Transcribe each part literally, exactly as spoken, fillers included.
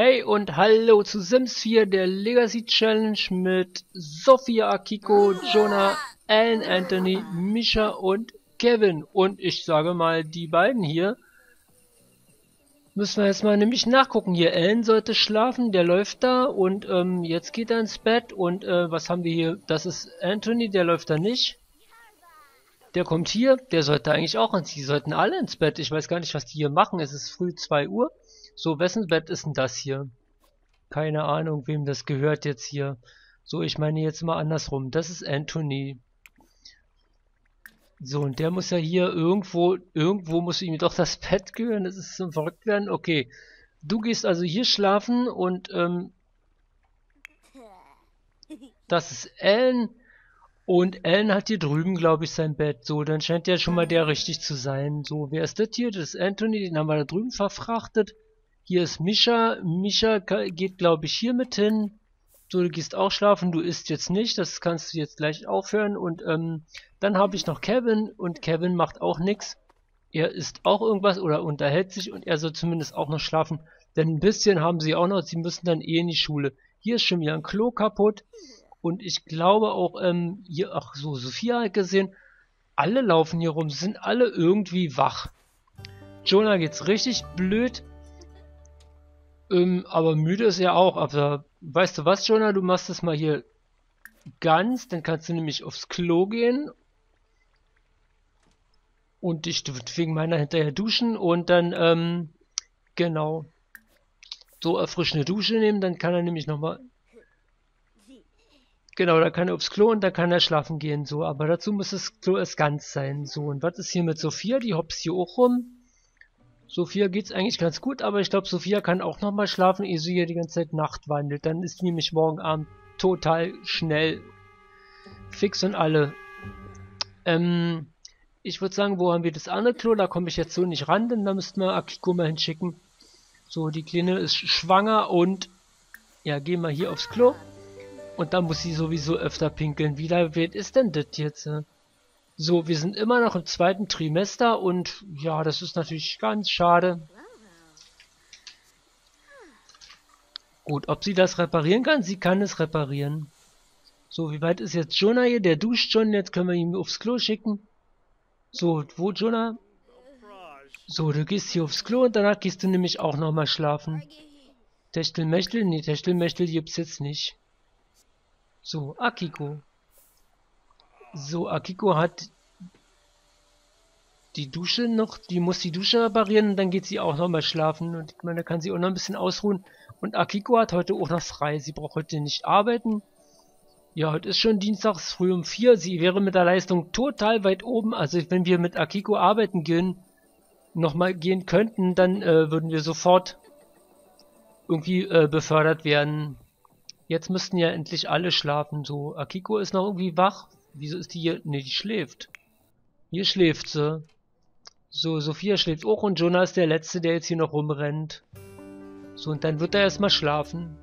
Hey und hallo zu Sims vier, der Legacy Challenge mit Sophia, Akiko, Jonah, Alan, Anthony, Misha und Kevin. Und ich sage mal, die beiden hier müssen wir jetzt mal nämlich nachgucken. Hier, Alan sollte schlafen, der läuft da und ähm, jetzt geht er ins Bett. Und äh, was haben wir hier? Das ist Anthony, der läuft da nicht. Der kommt hier, der sollte eigentlich auch ins, die sollten alle ins Bett. Ich weiß gar nicht, was die hier machen. Es ist früh zwei Uhr. So, wessen Bett ist denn das hier? Keine Ahnung, wem das gehört jetzt hier. So, ich meine jetzt mal andersrum. Das ist Anthony. So, und der muss ja hier irgendwo, irgendwo muss ihm doch das Bett gehören. Das ist zum verrückt werden. Okay, du gehst also hier schlafen und ähm, das ist Alan. Und Alan hat hier drüben, glaube ich, sein Bett. So, dann scheint ja schon mal der richtig zu sein. So, wer ist das hier? Das ist Anthony, den haben wir da drüben verfrachtet. Hier ist Misha. Misha geht, glaube ich, hier mit hin. So, du gehst auch schlafen. Du isst jetzt nicht. Das kannst du jetzt gleich aufhören. Und ähm, dann habe ich noch Kevin. Und Kevin macht auch nichts. Er isst auch irgendwas oder unterhält sich. Und er soll zumindest auch noch schlafen. Denn ein bisschen haben sie auch noch. Sie müssen dann eh in die Schule. Hier ist schon wieder ein Klo kaputt. Und ich glaube auch, ähm, hier, ach so, Sophia hat gesehen, alle laufen hier rum, sind alle irgendwie wach. Jonah geht's richtig blöd, ähm, aber müde ist er auch. Aber weißt du was, Jonah, du machst das mal hier ganz, dann kannst du nämlich aufs Klo gehen und dich wegen meiner hinterher duschen und dann, ähm, genau, so erfrischende Dusche nehmen, dann kann er nämlich nochmal... Genau, da kann er aufs Klo und da kann er schlafen gehen, so. Aber dazu muss das Klo erst ganz sein, so. Und was ist hier mit Sophia? Die hopst hier auch rum. Sophia geht's eigentlich ganz gut, aber ich glaube, Sophia kann auch nochmal schlafen, ehe sie hier die ganze Zeit Nacht wandelt. Dann ist die nämlich morgen Abend total schnell fix und alle. Ähm, ich würde sagen, wo haben wir das andere Klo? Da komme ich jetzt so nicht ran, denn da müssten wir Akiko mal hinschicken. So, die Kleine ist schwanger und ja, gehen wir hier aufs Klo. Und dann muss sie sowieso öfter pinkeln. Wie weit ist denn das jetzt? So, wir sind immer noch im zweiten Trimester und ja, das ist natürlich ganz schade. Gut, ob sie das reparieren kann? Sie kann es reparieren. So, wie weit ist jetzt Jonah hier? Der duscht schon, jetzt können wir ihn aufs Klo schicken. So, wo Jonah? So, du gehst hier aufs Klo und danach gehst du nämlich auch nochmal schlafen. Techtelmechtel? Nee, Techtelmechtel gibt's jetzt nicht. So, Akiko. So, Akiko hat die Dusche noch, die muss die Dusche reparieren und dann geht sie auch nochmal schlafen. Und ich meine, da kann sie auch noch ein bisschen ausruhen. Und Akiko hat heute auch noch frei. Sie braucht heute nicht arbeiten. Ja, heute ist schon dienstags früh um vier. Sie wäre mit der Leistung total weit oben. Also wenn wir mit Akiko arbeiten gehen, nochmal gehen könnten, dann äh, würden wir sofort irgendwie äh, befördert werden. Jetzt müssten ja endlich alle schlafen, so. Akiko ist noch irgendwie wach. Wieso ist die hier? Ne, die schläft. Hier schläft sie. So, Sophia schläft auch und Jonah ist der Letzte, der jetzt hier noch rumrennt. So, und dann wird er erstmal schlafen.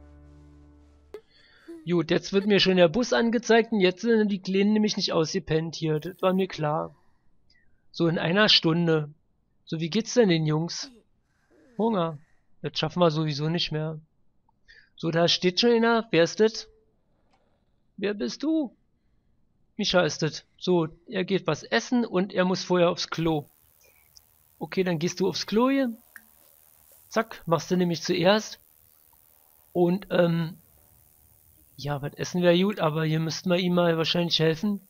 Gut, jetzt wird mir schon der Bus angezeigt und jetzt sind die Kleinen nämlich nicht ausgepennt hier. Das war mir klar. So, in einer Stunde. So, wie geht's denn den Jungs? Hunger. Das schaffen wir sowieso nicht mehr. So, da steht schon einer. Wer ist das? Wer bist du? Misha ist das. So, er geht was essen und er muss vorher aufs Klo. Okay, dann gehst du aufs Klo hier. Zack, machst du nämlich zuerst. Und, ähm, ja, was essen wäre gut, aber hier müssten wir ihm mal wahrscheinlich helfen.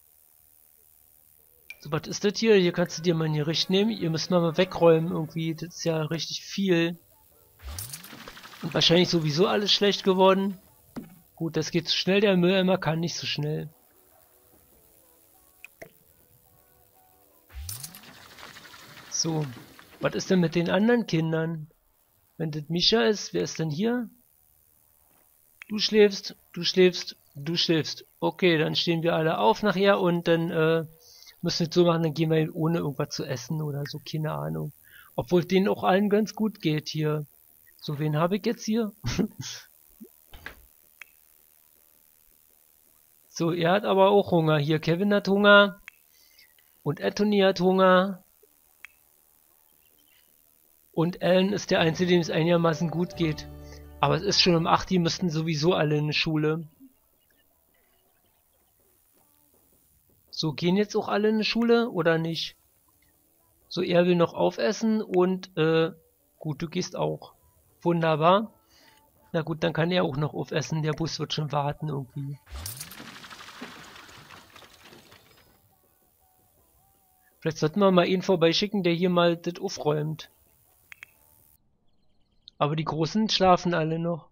So, was ist das hier? Hier kannst du dir mal in die Richt nehmen. Ihr müsst mal wegräumen irgendwie. Das ist ja richtig viel. Und wahrscheinlich sowieso alles schlecht geworden. Gut, das geht zu schnell. Der Mülleimer kann nicht so schnell. So, was ist denn mit den anderen Kindern? Wenn das Misha ist, wer ist denn hier? Du schläfst, du schläfst, du schläfst. Okay, dann stehen wir alle auf nachher und dann äh, müssen wir es so machen, dann gehen wir ohne irgendwas zu essen oder so, keine Ahnung. Obwohl es denen auch allen ganz gut geht hier. So, wen habe ich jetzt hier? So, er hat aber auch Hunger. Hier, Kevin hat Hunger. Und Anthony hat Hunger. Und Alan ist der Einzige, dem es einigermaßen gut geht. Aber es ist schon um acht, die müssten sowieso alle in die Schule. So, gehen jetzt auch alle in die Schule oder nicht? So, er will noch aufessen und, äh, gut, du gehst auch. Wunderbar. Na gut, dann kann er auch noch aufessen. Der Bus wird schon warten irgendwie. Vielleicht sollten wir mal ihn vorbeischicken, der hier mal das aufräumt. Aber die Großen schlafen alle noch.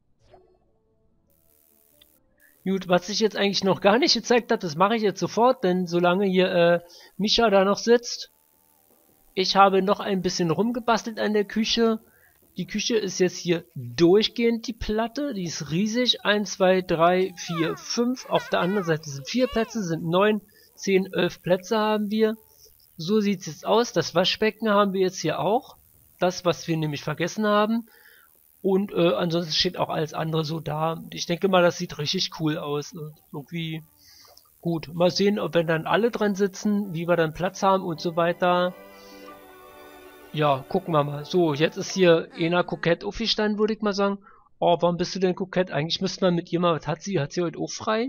Gut, was ich jetzt eigentlich noch gar nicht gezeigt habe, das mache ich jetzt sofort, denn solange hier äh, Mischa da noch sitzt, ich habe noch ein bisschen rumgebastelt an der Küche. Die Küche ist jetzt hier durchgehend die Platte, die ist riesig. eins, zwei, drei, vier, fünf. Auf der anderen Seite sind vier Plätze, sind neun, zehn, elf Plätze haben wir. So sieht es jetzt aus. Das Waschbecken haben wir jetzt hier auch. Das, was wir nämlich vergessen haben. Und äh, ansonsten steht auch alles andere so da. Ich denke mal, das sieht richtig cool aus. Ne? Irgendwie gut. Mal sehen, ob wir dann alle dran sitzen, wie wir dann Platz haben und so weiter. Ja, gucken wir mal. So, jetzt ist hier Ena kokett aufgestanden, würde ich mal sagen. Oh, warum bist du denn kokett? Eigentlich müsste man mit ihr mal... Was hat sie? Hat sie heute auch frei?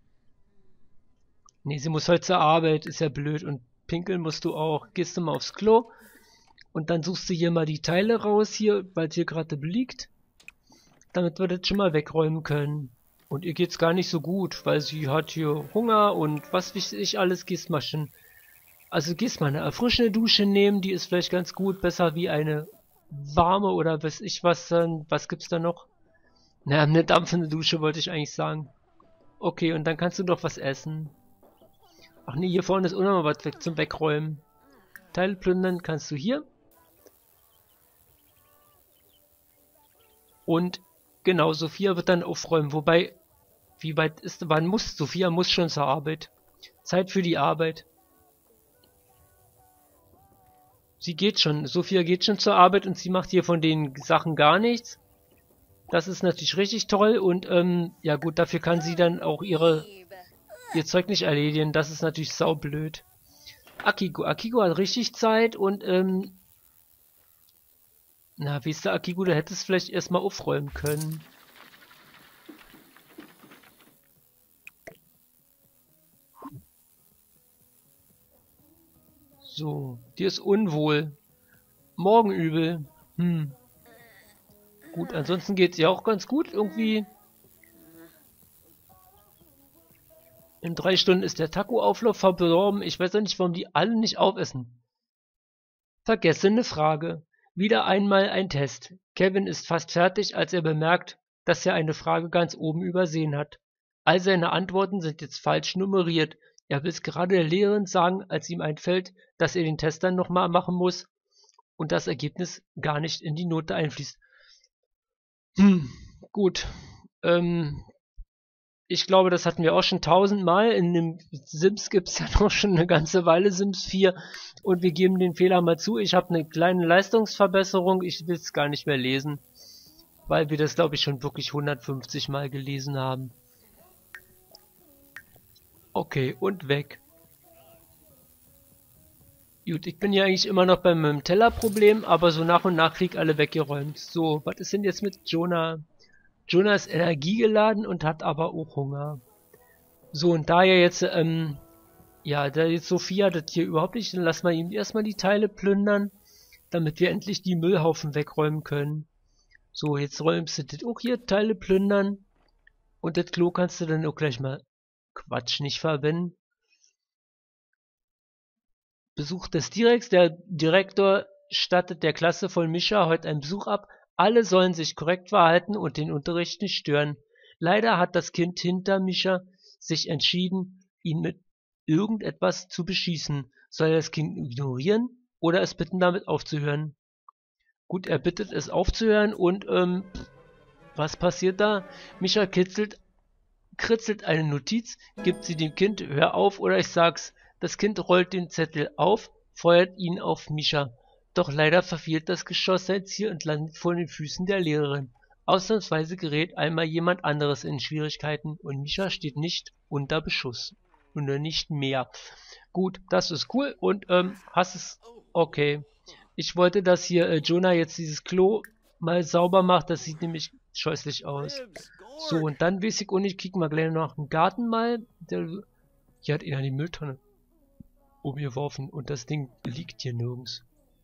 Nee, sie muss heute zur Arbeit. Ist ja blöd. Und pinkeln musst du auch. Gehst du mal aufs Klo. Und dann suchst du hier mal die Teile raus, hier, weil es hier gerade liegt. Damit wir das schon mal wegräumen können. Und ihr geht's gar nicht so gut, weil sie hat hier Hunger und was weiß ich alles. Gehst mal schon... Also gehst mal eine erfrischende Dusche nehmen, die ist vielleicht ganz gut, besser wie eine warme oder weiß ich was dann, was gibt's da noch? Na, eine dampfende Dusche wollte ich eigentlich sagen. Okay, und dann kannst du doch was essen. Ach nee, hier vorne ist auch noch mal was weg zum Wegräumen. Teile plündern kannst du hier. Und genau, Sophia wird dann aufräumen, wobei, wie weit ist, wann muss, Sophia muss schon zur Arbeit. Zeit für die Arbeit. Sie geht schon, Sophia geht schon zur Arbeit und sie macht hier von den Sachen gar nichts. Das ist natürlich richtig toll und ähm, ja gut, dafür kann sie dann auch ihre ihr Zeug nicht erledigen. Das ist natürlich saublöd. Akiko, Akiko hat richtig Zeit und ähm, na, wie ist der Akiko, der hätte es vielleicht erstmal aufräumen können. So, dir ist unwohl. Morgenübel. Hm. Gut, ansonsten geht's ja auch ganz gut irgendwie. In drei Stunden ist der Taco-Auflauf verdorben. Ich weiß ja nicht, warum die alle nicht aufessen. Vergessene Frage. Wieder einmal ein Test. Kevin ist fast fertig, als er bemerkt, dass er eine Frage ganz oben übersehen hat. All seine Antworten sind jetzt falsch nummeriert. Er will es gerade der Lehrerin sagen, als ihm einfällt, dass er den Test dann nochmal machen muss und das Ergebnis gar nicht in die Note einfließt. Hm, gut. Ähm, ich glaube, das hatten wir auch schon tausendmal. In dem Sims gibt es ja noch schon eine ganze Weile, Sims vier. Und wir geben den Fehler mal zu. Ich habe eine kleine Leistungsverbesserung. Ich will es gar nicht mehr lesen, weil wir das, glaube ich, schon wirklich hundertfünfzig Mal gelesen haben. Okay, und weg. Gut, ich bin ja eigentlich immer noch beim Tellerproblem, aber so nach und nach krieg ich alle weggeräumt. So, was ist denn jetzt mit Jonah? Jonah ist energiegeladen und hat aber auch Hunger. So, und da ja jetzt, ähm, ja, da jetzt Sophia das hier überhaupt nicht, dann lassen wir ihm erstmal die Teile plündern, damit wir endlich die Müllhaufen wegräumen können. So, jetzt räumst du das auch hier, Teile plündern. Und das Klo kannst du dann auch gleich mal Quatsch nicht verwenden. Besuch des Direkts. Der Direktor stattet der Klasse von Mischa heute einen Besuch ab. Alle sollen sich korrekt verhalten und den Unterricht nicht stören. Leider hat das Kind hinter Mischa sich entschieden, ihn mit irgendetwas zu beschießen. Soll er das Kind ignorieren oder es bitten, damit aufzuhören? Gut, er bittet es aufzuhören und ähm, was passiert da? Mischa kitzelt kritzelt eine Notiz, gibt sie dem Kind, hör auf oder ich sag's. Das Kind rollt den Zettel auf, feuert ihn auf Mischa. Doch leider verfehlt das Geschoss sein Ziel und landet vor den Füßen der Lehrerin. Ausnahmsweise gerät einmal jemand anderes in Schwierigkeiten und Mischa steht nicht unter Beschuss. Oder nicht mehr. Gut, das ist cool und ähm, hast es... Okay. Ich wollte, dass hier äh, Jonah jetzt dieses Klo mal sauber macht. Das sieht nämlich scheußlich aus. So, und dann weiß ich auch nicht, kicken wir gleich noch im Garten mal. Der, hier hat einer die Mülltonne umgeworfen und das Ding liegt hier nirgends.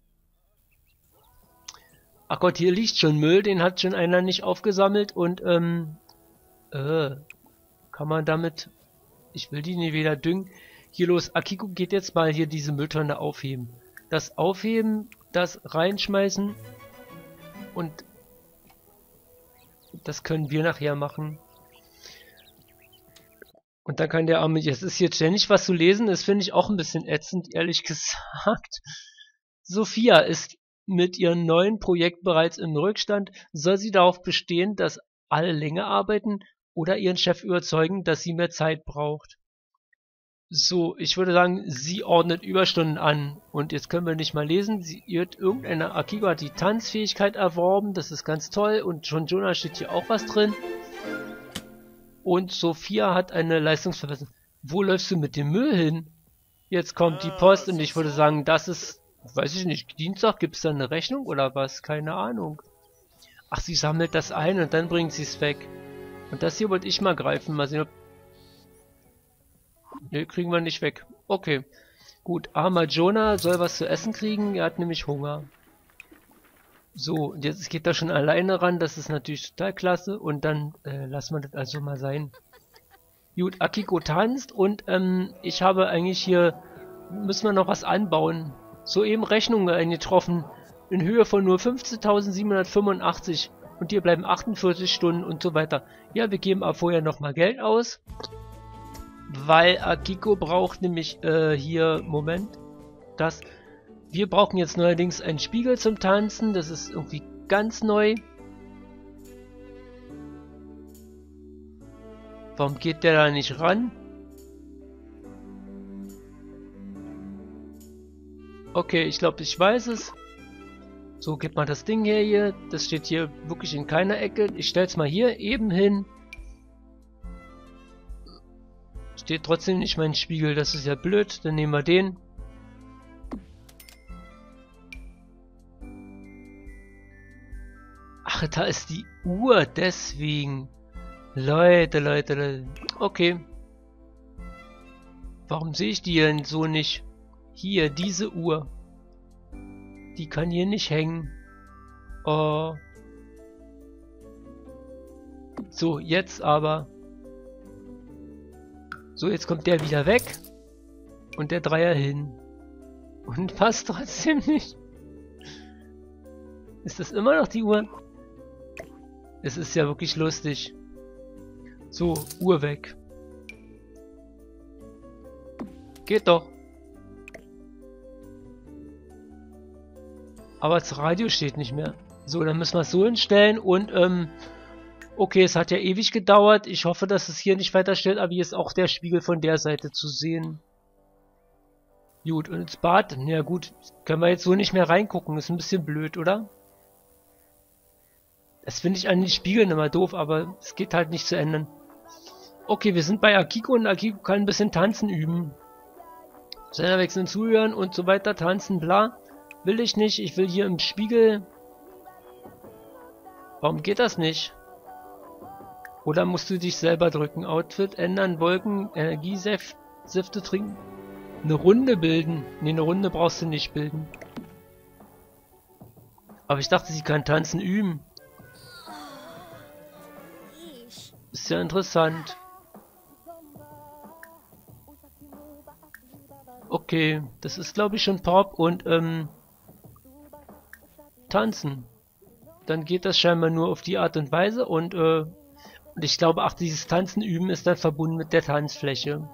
Ach Gott, hier liegt schon Müll, den hat schon einer nicht aufgesammelt und, ähm, äh, kann man damit, ich will die nicht wieder düngen. Hier los, Akiko geht jetzt mal hier diese Mülltonne aufheben. Das Aufheben, das reinschmeißen und das können wir nachher machen. Und dann kann der Arme, jetzt ist hier ständig was zu lesen, das finde ich auch ein bisschen ätzend, ehrlich gesagt. Sophia ist mit ihrem neuen Projekt bereits im Rückstand. Soll sie darauf bestehen, dass alle länger arbeiten oder ihren Chef überzeugen, dass sie mehr Zeit braucht? So, ich würde sagen, sie ordnet Überstunden an. Und jetzt können wir nicht mal lesen. Sie irrt irgendeine, Akiko hat die Tanzfähigkeit erworben. Das ist ganz toll. Und schon Jonah steht hier auch was drin. Und Sophia hat eine Leistungsverbesserung. Wo läufst du mit dem Müll hin? Jetzt kommt die Post und ich würde sagen, das ist, weiß ich nicht, Dienstag, gibt es da eine Rechnung oder was? Keine Ahnung. Ach, sie sammelt das ein und dann bringt sie es weg. Und das hier wollte ich mal greifen. Mal sehen, ob... Ne, kriegen wir nicht weg. Okay. Gut, armer Jonah soll was zu essen kriegen. Er hat nämlich Hunger. So, und jetzt geht er schon alleine ran. Das ist natürlich total klasse. Und dann äh, lassen wir das also mal sein. Gut, Akiko tanzt. Und ähm, ich habe eigentlich hier... Müssen wir noch was anbauen. Soeben Rechnungen eingetroffen. In Höhe von nur fünfzehntausendsiebenhundertfünfundachtzig. Und hier bleiben achtundvierzig Stunden und so weiter. Ja, wir geben aber vorher nochmal Geld aus. Weil Akiko braucht nämlich äh, hier... Moment. Das... Wir brauchen jetzt neuerdings einen Spiegel zum Tanzen. Das ist irgendwie ganz neu. Warum geht der da nicht ran? Okay, ich glaube, ich weiß es. So, gib mal das Ding her hier. Das steht hier wirklich in keiner Ecke. Ich stelle es mal hier eben hin. Steht trotzdem nicht mein Spiegel. Das ist ja blöd. Dann nehmen wir den. Ach, da ist die Uhr, deswegen. Leute, Leute, Leute. Okay. Warum sehe ich die denn so nicht? Hier, diese Uhr. Die kann hier nicht hängen. Oh. So, jetzt aber. So, jetzt kommt der wieder weg. Und der Dreier hin. Und passt trotzdem nicht. Ist das immer noch die Uhr? Es ist ja wirklich lustig. So, Uhr weg. Geht doch. Aber das Radio steht nicht mehr. So, dann müssen wir es so hinstellen und, ähm... okay, es hat ja ewig gedauert. Ich hoffe, dass es hier nicht weiter stellt, aber hier ist auch der Spiegel von der Seite zu sehen. Gut, und ins Bad? Ja gut, können wir jetzt so nicht mehr reingucken. Ist ein bisschen blöd, oder? Das finde ich an den Spiegeln immer doof, aber es geht halt nicht zu ändern. Okay, wir sind bei Akiko und Akiko kann ein bisschen tanzen üben. Sender wechseln, zuhören und so weiter, tanzen, bla. Will ich nicht, ich will hier im Spiegel... Warum geht das nicht? Oder musst du dich selber drücken? Outfit ändern, Wolken, Energiesäfte trinken. Eine Runde bilden. Ne, eine Runde brauchst du nicht bilden. Aber ich dachte, sie kann tanzen üben. Ist ja interessant. Okay, das ist glaube ich schon Pop und ähm... tanzen. Dann geht das scheinbar nur auf die Art und Weise und äh... und ich glaube, ach, dieses Tanzen üben ist dann verbunden mit der Tanzfläche.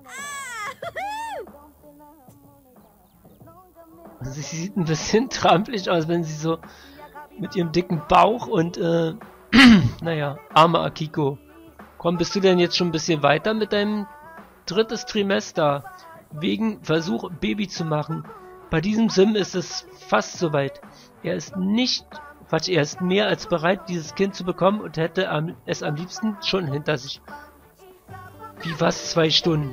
Sie sieht ein bisschen trampelig aus, wenn sie so mit ihrem dicken Bauch und äh, naja, arme Akiko. Komm, bist du denn jetzt schon ein bisschen weiter mit deinem drittes Trimester? Wegen Versuch, Baby zu machen. Bei diesem Sim ist es fast soweit. Er ist nicht, Quatsch, er ist mehr als bereit, dieses Kind zu bekommen und hätte am, es am liebsten schon hinter sich. Wie was? Zwei Stunden.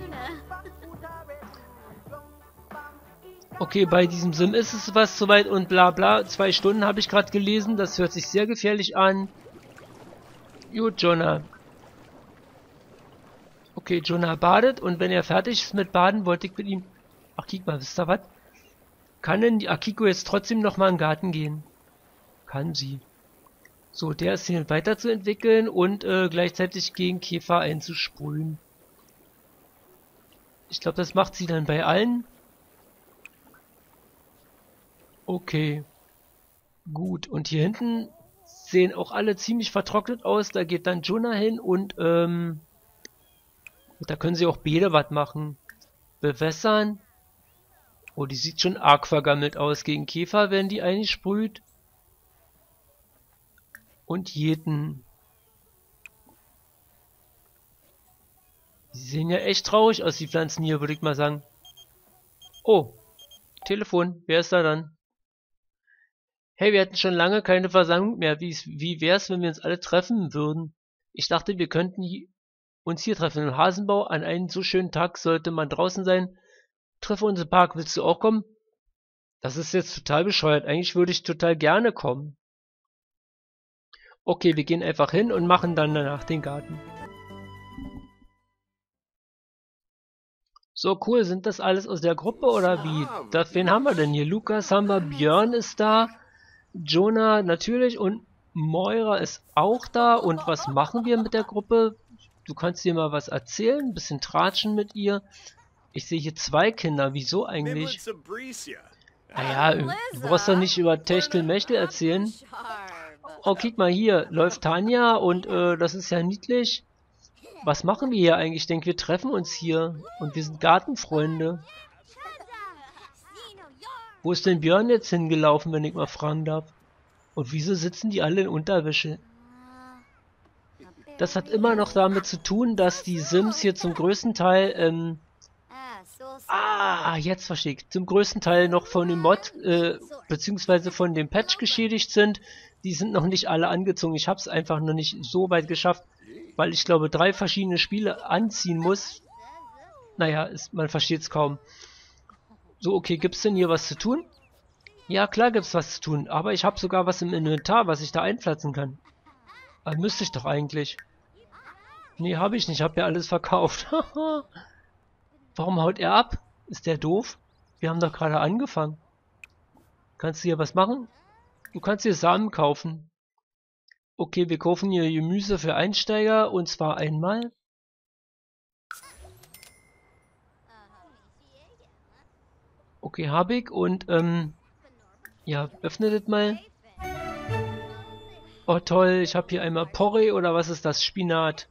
Okay, bei diesem Sim ist es was soweit und bla bla. Zwei Stunden habe ich gerade gelesen. Das hört sich sehr gefährlich an. Gut, Jonah. Okay, Jonah badet und wenn er fertig ist mit Baden, wollte ich mit ihm... Ach, guck mal, wisst ihr was? Kann denn die Akiko jetzt trotzdem nochmal in den Garten gehen? Kann sie. So, der ist hier weiterzuentwickeln und äh, gleichzeitig gegen Käfer einzusprühen. Ich glaube, das macht sie dann bei allen. Okay. Gut, und hier hinten sehen auch alle ziemlich vertrocknet aus. Da geht dann Jonah hin und ähm, da können sie auch Bede was machen. Bewässern. Oh, die sieht schon arg vergammelt aus. Gegen Käfer werden die eingesprüht. Und jeden. Die sehen ja echt traurig aus, die Pflanzen hier, würde ich mal sagen. Oh, Telefon. Wer ist da dann? Hey, wir hatten schon lange keine Versammlung mehr. Wie, wie wär's, wenn wir uns alle treffen würden? Ich dachte, wir könnten uns hier treffen. Im Hasenbau an einem so schönen Tag sollte man draußen sein. Treffe uns im Park. Willst du auch kommen? Das ist jetzt total bescheuert. Eigentlich würde ich total gerne kommen. Okay, wir gehen einfach hin und machen dann danach den Garten. So, cool. Sind das alles aus der Gruppe oder wie? Das, wen haben wir denn hier? Lukas haben wir, Björn ist da, Jonah natürlich und Moira ist auch da. Und was machen wir mit der Gruppe? Du kannst dir mal was erzählen, ein bisschen tratschen mit ihr. Ich sehe hier zwei Kinder. Wieso eigentlich? Naja, du brauchst doch nicht über Techtelmechtel erzählen. Oh, guck mal hier, läuft Tanja und äh, das ist ja niedlich. Was machen wir hier eigentlich? Ich denke, wir treffen uns hier und wir sind Gartenfreunde. Wo ist denn Björn jetzt hingelaufen, wenn ich mal fragen darf? Und wieso sitzen die alle in Unterwäsche? Das hat immer noch damit zu tun, dass die Sims hier zum größten Teil, ähm, ah, jetzt verstehe ich, zum größten Teil noch von dem Mod, äh, beziehungsweise von dem Patch geschädigt sind. Die sind noch nicht alle angezogen. Ich habe es einfach noch nicht so weit geschafft, weil ich glaube, drei verschiedene Spiele anziehen muss. Naja, ist, man versteht es kaum. So, okay, gibt's denn hier was zu tun? Ja, klar gibt's was zu tun, aber ich habe sogar was im Inventar, was ich da einpflanzen kann. Aber müsste ich doch eigentlich. Nee, habe ich nicht, habe ja alles verkauft. Warum haut er ab? Ist der doof? Wir haben doch gerade angefangen. Kannst du hier was machen? Du kannst hier Samen kaufen. Okay, wir kaufen hier Gemüse für Einsteiger und zwar einmal. Okay, habe ich und ähm, ja, öffnet das mal. Oh toll, ich habe hier einmal Porree oder was ist das? Spinat.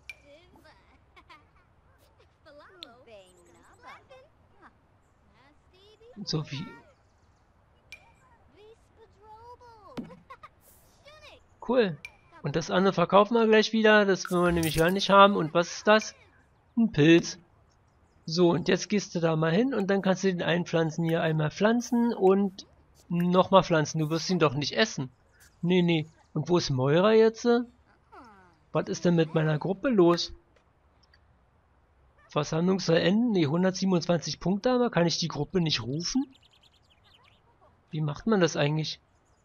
So wie... Cool. Und das andere verkaufen wir gleich wieder. Das wollen wir nämlich gar nicht haben. Und was ist das? Ein Pilz. So, und jetzt gehst du da mal hin und dann kannst du den einpflanzen. Hier einmal pflanzen und nochmal pflanzen. Du wirst ihn doch nicht essen. Nee, nee. Und wo ist Moira jetzt? Was ist denn mit meiner Gruppe los? Versammlung soll enden. Nee, hundertsiebenundzwanzig Punkte, aber kann ich die Gruppe nicht rufen? Wie macht man das eigentlich?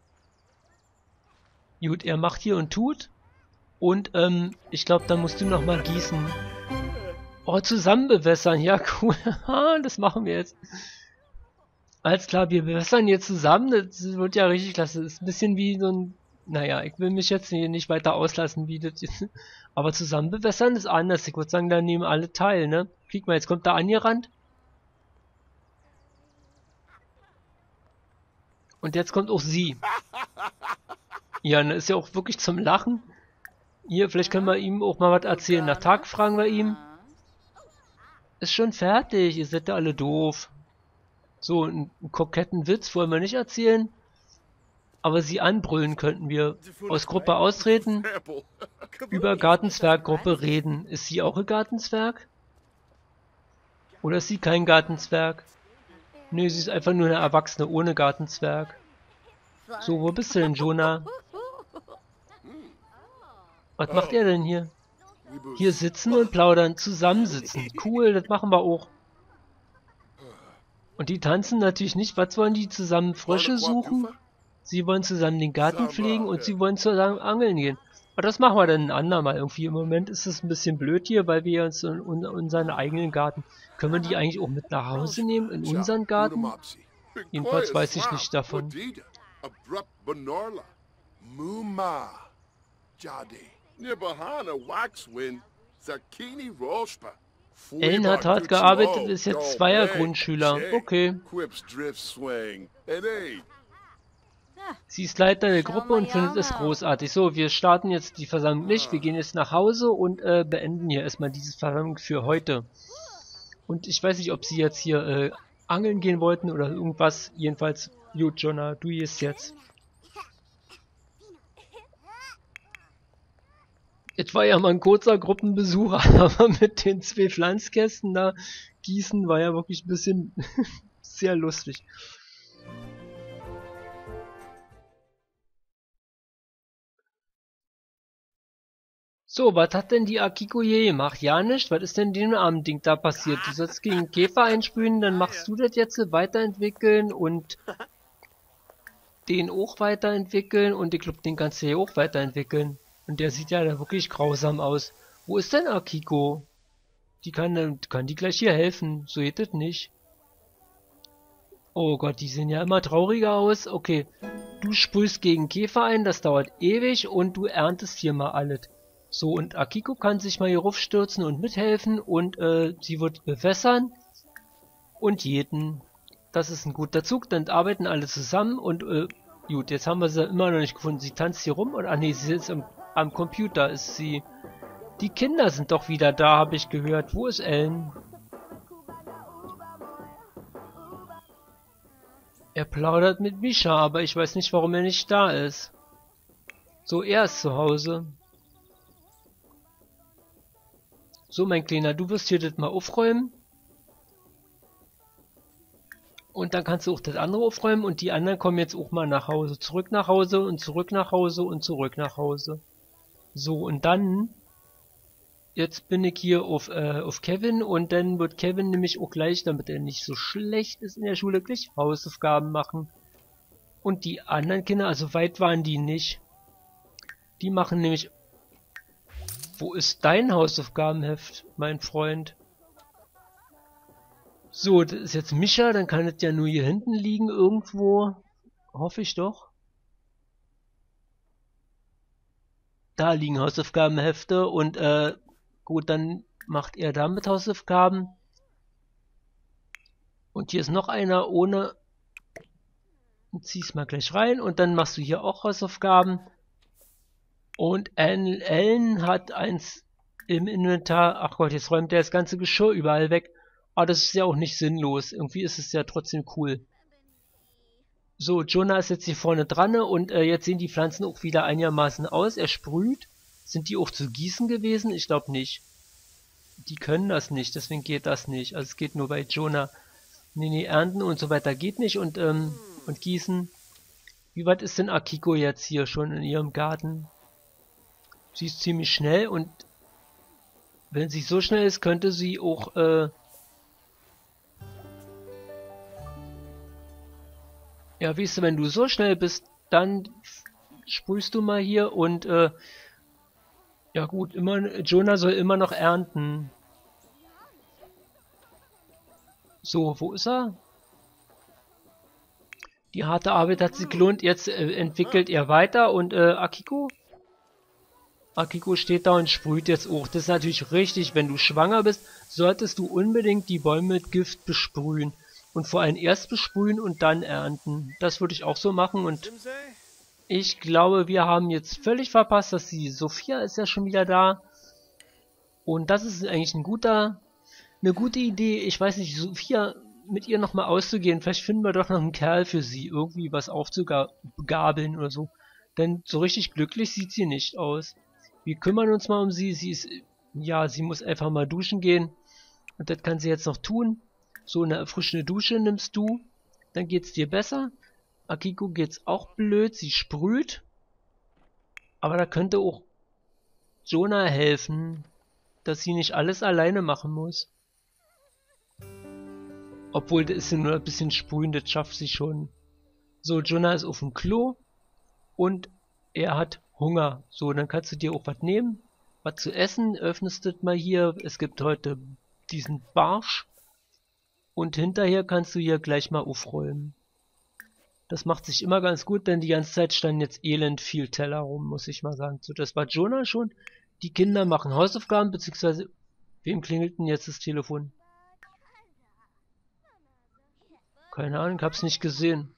Gut, er macht hier und tut. Und, ähm, ich glaube, da musst du noch mal gießen. Oh, zusammen bewässern. Ja, cool. Das machen wir jetzt. Alles klar, wir bewässern jetzt zusammen. Das wird ja richtig klasse. Das ist ein bisschen wie so ein... Naja, ich will mich jetzt hier nicht weiter auslassen, wie das ist. Aber zusammen bewässern ist anders. Ich würde sagen, da nehmen alle teil, ne? Krieg mal, jetzt kommt da angerannt. Und jetzt kommt auch sie. Ja, ne, ist ja auch wirklich zum Lachen. Hier, vielleicht können wir ihm auch mal was erzählen. Nach Tag fragen wir ihm. Ist schon fertig, ihr seid ja alle doof. So, einen, einen koketten Witz wollen wir nicht erzählen. Aber sie anbrüllen könnten wir. Aus Gruppe austreten. Über Gartenzwerggruppe reden. Ist sie auch ein Gartenzwerg? Oder ist sie kein Gartenzwerg? Nö, sie ist einfach nur eine Erwachsene ohne Gartenzwerg. So, wo bist du denn, Jonah? Was macht er denn hier? Hier sitzen und plaudern, zusammensitzen. Cool, das machen wir auch. Und die tanzen natürlich nicht. Was wollen die zusammen? Frösche suchen? Sie wollen zusammen den Garten pflegen und sie wollen zusammen angeln gehen. Aber das machen wir dann ein andermal irgendwie. Im Moment ist es ein bisschen blöd hier, weil wir uns in, in unseren eigenen Garten... Können wir die eigentlich auch mit nach Hause nehmen, in unseren Garten? Jedenfalls weiß ich nicht davon. Ellen hat hart gearbeitet, ist jetzt Zweier-Grundschüler. Okay. Sie ist Leiter der Gruppe und findet es großartig. So, wir starten jetzt die Versammlung nicht. Wir gehen jetzt nach Hause und äh, beenden hier erstmal diese Versammlung für heute. Und ich weiß nicht, ob sie jetzt hier äh, angeln gehen wollten oder irgendwas. Jedenfalls, gut, Jonah, du gehst jetzt. Jetzt war ja mal ein kurzer Gruppenbesuch, aber mit den zwei Pflanzkästen da gießen war ja wirklich ein bisschen sehr lustig. So, was hat denn die Akiko hier gemacht? Ja, nicht? Was ist denn dem armen Ding da passiert? Du sollst gegen Käfer einsprühen, dann machst du das jetzt weiterentwickeln und den auch weiterentwickeln und ich glaube, den kannst du hier auch weiterentwickeln. Und der sieht ja da wirklich grausam aus. Wo ist denn Akiko? Die kann, kann die gleich hier helfen. So geht das nicht. Oh Gott, die sehen ja immer trauriger aus. Okay, du sprühst gegen Käfer ein, das dauert ewig und du erntest hier mal alles. So, und Akiko kann sich mal hier raufstürzen und mithelfen und äh, sie wird bewässern und jeden. Das ist ein guter Zug, dann arbeiten alle zusammen und äh, gut, jetzt haben wir sie immer noch nicht gefunden. Sie tanzt hier rum und ach nee, sie sitzt am, am Computer, ist sie. Die Kinder sind doch wieder da, habe ich gehört. Wo ist Ellen? Er plaudert mit Misha, aber ich weiß nicht, warum er nicht da ist. So, er ist zu Hause. So, mein Kleiner, du wirst hier das mal aufräumen. Und dann kannst du auch das andere aufräumen und die anderen kommen jetzt auch mal nach Hause. Zurück nach Hause und zurück nach Hause und zurück nach Hause. So, und dann... Jetzt bin ich hier auf, äh, auf Kevin und dann wird Kevin nämlich auch gleich, damit er nicht so schlecht ist in der Schule, gleich Hausaufgaben machen. Und die anderen Kinder, also weit waren die nicht. Die machen nämlich... Wo ist dein Hausaufgabenheft, mein Freund? So, das ist jetzt Mischa, dann kann es ja nur hier hinten liegen irgendwo. Hoffe ich doch. Da liegen Hausaufgabenhefte und äh, gut, dann macht er damit Hausaufgaben. Und hier ist noch einer ohne. Zieh's mal gleich rein und dann machst du hier auch Hausaufgaben. Und Ellen hat eins im Inventar. Ach Gott, jetzt räumt der das ganze Geschirr überall weg. Aber das ist ja auch nicht sinnlos. Irgendwie ist es ja trotzdem cool. So, Jonah ist jetzt hier vorne dran und äh, jetzt sehen die Pflanzen auch wieder einigermaßen aus. Er sprüht. Sind die auch zu gießen gewesen? Ich glaube nicht. Die können das nicht, deswegen geht das nicht. Also es geht nur bei Jonah. Nee, nee, ernten und so weiter geht nicht und, ähm, und gießen. Wie weit ist denn Akiko jetzt hier schon in ihrem Garten? Sie ist ziemlich schnell und wenn sie so schnell ist, könnte sie auch, äh, ja, weißt du, wenn du so schnell bist, dann sprühst du mal hier und, äh, ja gut, immer, Jonah soll immer noch ernten. So, wo ist er? Die harte Arbeit hat sich gelohnt, jetzt äh, entwickelt er weiter und, äh, Akiko? Akiko steht da und sprüht jetzt auch. Das ist natürlich richtig, wenn du schwanger bist, solltest du unbedingt die Bäume mit Gift besprühen. Und vor allem erst besprühen und dann ernten. Das würde ich auch so machen und ich glaube, wir haben jetzt völlig verpasst, dass die Sophia ist ja schon wieder da. Und das ist eigentlich ein guter, eine gute Idee. Ich weiß nicht, Sophia mit ihr nochmal auszugehen. Vielleicht finden wir doch noch einen Kerl für sie. Irgendwie was aufzugabeln oder so. Denn so richtig glücklich sieht sie nicht aus. Wir kümmern uns mal um sie. Sie ist, ja, sie muss einfach mal duschen gehen. Und das kann sie jetzt noch tun. So eine erfrischende Dusche nimmst du. Dann geht's dir besser. Akiko geht's auch blöd. Sie sprüht. Aber da könnte auch Jonah helfen, dass sie nicht alles alleine machen muss. Obwohl, das ist ja nur ein bisschen sprühen, das schafft sie schon. So, Jonah ist auf dem Klo. Und er hat Hunger. So, dann kannst du dir auch was nehmen. Was zu essen. Öffnest das mal hier. Es gibt heute diesen Barsch. Und hinterher kannst du hier gleich mal aufräumen. Das macht sich immer ganz gut, denn die ganze Zeit standen jetzt elend viel Teller rum, muss ich mal sagen. So, das war Jonah schon. Die Kinder machen Hausaufgaben, beziehungsweise wem klingelt denn jetzt das Telefon? Keine Ahnung, hab's nicht gesehen.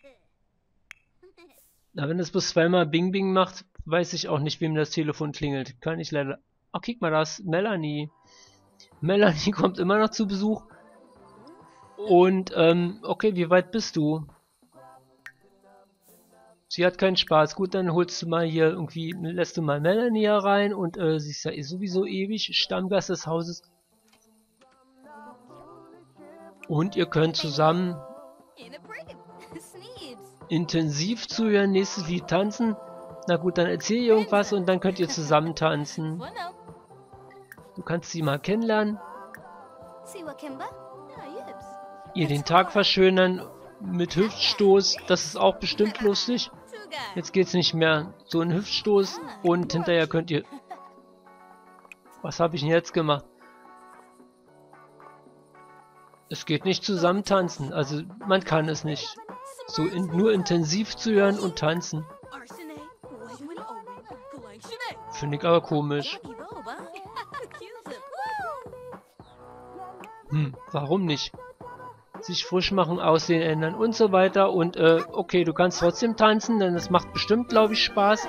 Na, wenn es bloß zweimal Bing Bing macht, weiß ich auch nicht, wem das Telefon klingelt. Kann ich leider... Ach, guck mal, das Melanie. Melanie kommt immer noch zu Besuch. Und, ähm, okay, wie weit bist du? Sie hat keinen Spaß. Gut, dann holst du mal hier irgendwie, lässt du mal Melanie hier rein und äh, sie ist ja sowieso ewig Stammgast des Hauses. Und ihr könnt zusammen intensiv zuhören, nächstes Lied tanzen. Na gut, dann erzähl ihr irgendwas und dann könnt ihr zusammen tanzen. Du kannst sie mal kennenlernen. Ihr den Tag verschönern mit Hüftstoß. Das ist auch bestimmt lustig. Jetzt geht's nicht mehr. So ein Hüftstoß und hinterher könnt ihr... Was habe ich denn jetzt gemacht? Es geht nicht zusammen tanzen. Also man kann es nicht. So in, nur intensiv zu hören und tanzen. Finde ich aber komisch. Hm, warum nicht? Sich frisch machen, Aussehen ändern und so weiter. Und äh, okay, du kannst trotzdem tanzen, denn es macht bestimmt, glaube ich, Spaß.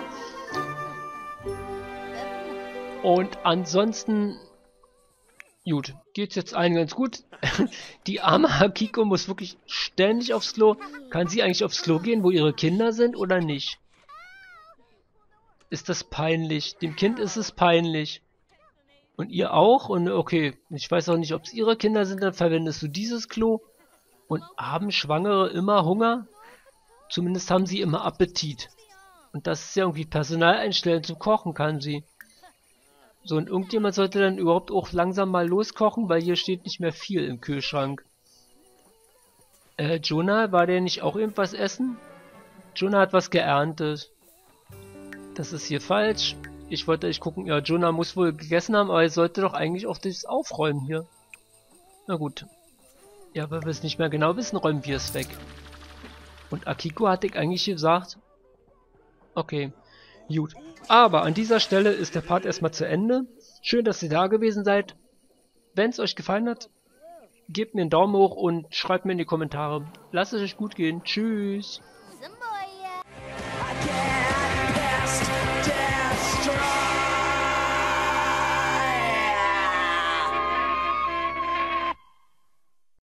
Und ansonsten... Gut, geht's jetzt allen ganz gut. Die arme Akiko muss wirklich ständig aufs Klo. Kann sie eigentlich aufs Klo gehen, wo ihre Kinder sind oder nicht? Ist das peinlich? Dem Kind ist es peinlich. Und ihr auch? Und okay, ich weiß auch nicht, ob es ihre Kinder sind, dann verwendest du dieses Klo. Und haben Schwangere immer Hunger? Zumindest haben sie immer Appetit. Und das ist ja irgendwie Personal einstellen zum Kochen kann sie. So, und irgendjemand sollte dann überhaupt auch langsam mal loskochen, weil hier steht nicht mehr viel im Kühlschrank. Äh, Jonah, war der nicht auch irgendwas essen? Jonah hat was geerntet. Das ist hier falsch. Ich wollte echt gucken, ja, Jonah muss wohl gegessen haben, aber er sollte doch eigentlich auch das aufräumen hier. Na gut. Ja, weil wir es nicht mehr genau wissen, räumen wir es weg. Und Akiko hatte ich eigentlich gesagt. Okay, gut. Aber an dieser Stelle ist der Part erstmal zu Ende. Schön, dass ihr da gewesen seid. Wenn es euch gefallen hat, gebt mir einen Daumen hoch und schreibt mir in die Kommentare. Lasst es euch gut gehen. Tschüss.